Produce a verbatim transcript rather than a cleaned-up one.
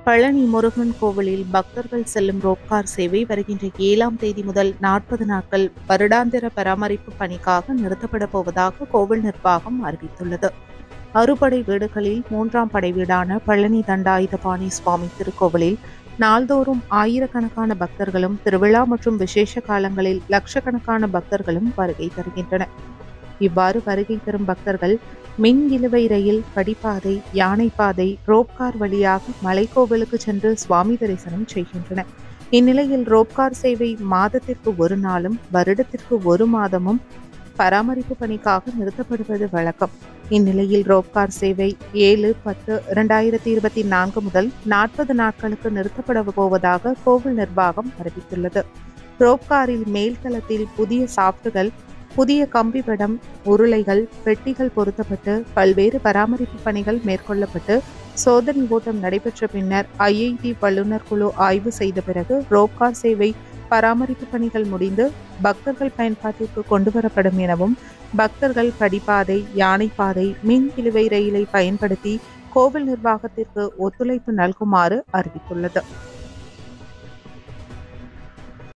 பழனி முருகன் கோவிலில் பக்தர்கள் செல்லும் ரோப்கார் சேவை வருகின்ற ஏழாம் தேதி முதல் நாற்பது நாட்கள் வருடாந்திர பராமரிப்பு பணிக்காக நிறுத்தப்பட போவதாக கோவில் நிர்வாகம் அறிவித்துள்ளது. அறுபடை வீடுகளில் மூன்றாம் படை வீடான பழனி தண்டாயுதபாணி சுவாமி திருக்கோவிலில் நாள்தோறும் ஆயிரக்கணக்கான பக்தர்களும் திருவிழா மற்றும் விசேஷ காலங்களில் லட்சக்கணக்கான பக்தர்களும் வருகை தருகின்றனர். இவ்வாறு வருகை தரும் பக்தர்கள் மின் இழுவை ரயில், படிப்பாதை, யானைப்பாதை, ரோப்கார் வழியாக மலைக்கோவிலுக்கு சென்று சுவாமி தரிசனம் செய்கின்றனர். இந்நிலையில் ரோப்கார் சேவை மாதத்திற்கு ஒரு நாளும் வருடத்திற்கு ஒரு மாதமும் பராமரிப்பு பணிக்காக நிறுத்தப்படுவது வழக்கம். இந்நிலையில் ரோப்கார் சேவை ஏழு பத்து இரண்டாயிரத்தி இருபத்தி நான்கு முதல் நாற்பது நாட்களுக்கு நிறுத்தப்பட போவதாக கோவில் நிர்வாகம் அறிவித்துள்ளது. ரோப்காரில் மேல்தளத்தில் புதிய சாப்டுகள், புதிய கம்பிபடம், உருளைகள், பெட்டிகள் பொருத்தப்பட்டு பல்வேறு பராமரிப்பு பணிகள் மேற்கொள்ளப்பட்டு சோதனை ஓட்டம் நடைபெற்ற பின்னர் ஐஐடி வல்லுநர் குழு ஆய்வு செய்த பிறகு ரோப்கார் சேவை பராமரிப்பு பணிகள் முடிந்து பக்தர்கள் பயன்பாட்டிற்கு கொண்டுவரப்படும் எனவும், பக்தர்கள் படிப்பாதை, யானைப்பாதை, மின் இழுவை ரயிலை பயன்படுத்தி கோவில் நிர்வாகத்திற்கு ஒத்துழைப்பு நல்குமாறு அறிவித்துள்ளது.